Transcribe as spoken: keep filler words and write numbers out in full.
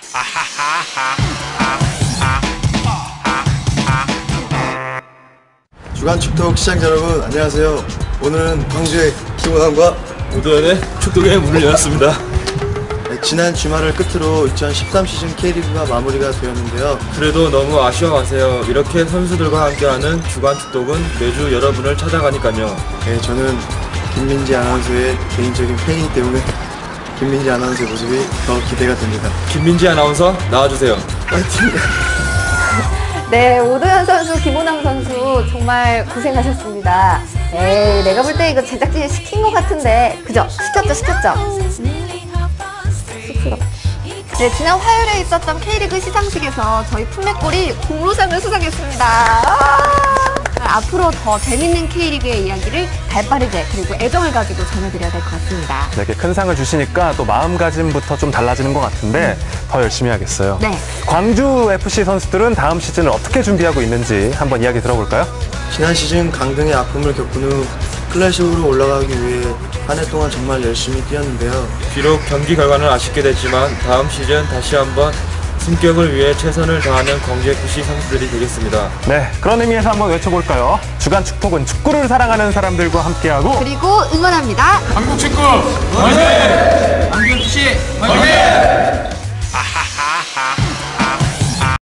주간 축덕 시청자 여러분 안녕하세요. 오늘은 광주의 김원환과 오도연의 축덕의 문을 열었습니다. 네, 지난 주말을 끝으로 이천십삼 시즌 K리그가 마무리가 되었는데요. 그래도 너무 아쉬워 마세요. 이렇게 선수들과 함께하는 주간 축덕은 매주 여러분을 찾아가니까요. 네, 저는 김민지 아나운서의 개인적인 팬이기 때문에 김민지 아나운서의 모습이 더 기대가 됩니다. 김민지 아나운서 나와주세요. 파이팅! 네, 오도현 선수, 김호남 선수 정말 고생하셨습니다. 에이, 내가 볼 때 이거 제작진이 시킨 것 같은데, 그죠? 시켰죠, 시켰죠? 쑥스럽다. 네, 지난 화요일에 있었던 K리그 시상식에서 저희 품맥골이 공로상을 수상했습니다. 아! 앞으로 더 재밌는 K리그의 이야기를 발빠르게 그리고 애정을 가지고 전해드려야 될 것 같습니다. 네, 이렇게 큰 상을 주시니까 또 마음가짐부터 좀 달라지는 것 같은데 음. 더 열심히 해야겠어요. 네. 광주 에프씨 선수들은 다음 시즌을 어떻게 준비하고 있는지 한번 이야기 들어볼까요? 지난 시즌 강등의 아픔을 겪은 후 클래식으로 올라가기 위해 한 해 동안 정말 열심히 뛰었는데요. 비록 경기 결과는 아쉽게 됐지만 다음 시즌 다시 한번 승격을 위해 최선을 다하는 광주에프씨 선수들이 되겠습니다. 네, 그런 의미에서 한번 외쳐볼까요? 주간 축복은 축구를 사랑하는 사람들과 함께하고 그리고 응원합니다. 한국 축구 화이팅! 광주에프씨 화이팅!